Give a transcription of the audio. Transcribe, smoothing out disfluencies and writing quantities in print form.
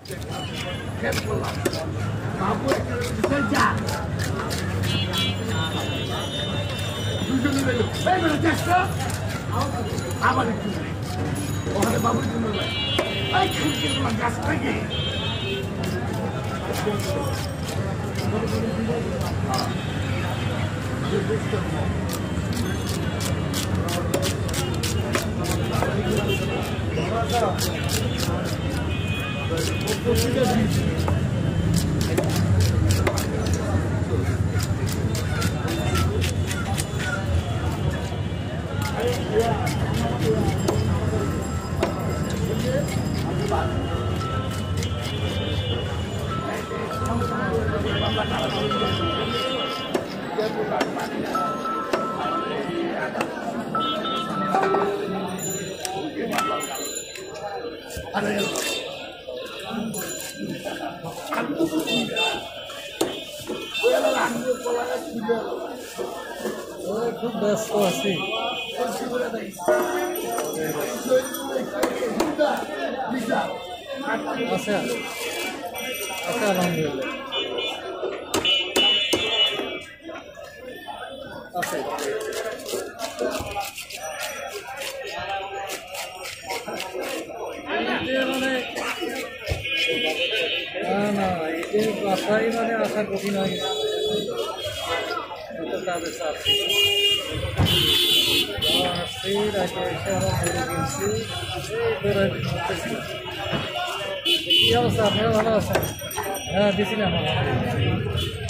বাবু একটা যা দুজনে গেল এই বেটা চেষ্টা আবার একটু ওখানে বাবুর জন্য এই খুঁজে তোমার গাছ থেকে খুব ব্যস্ত আছি আচ্ছা আচ্ছা আলহামদুলিল্লাহ আচ্ছা মানে না এটি বাসাই মানে আসা কঠিন হয়ে গেছে কাজের চাপ আসছি রাখে এসে আমার মেরে কিনছি কি অবস্থা আপনারা ভালো আছেন হ্যাঁ দিচ্ছিলাম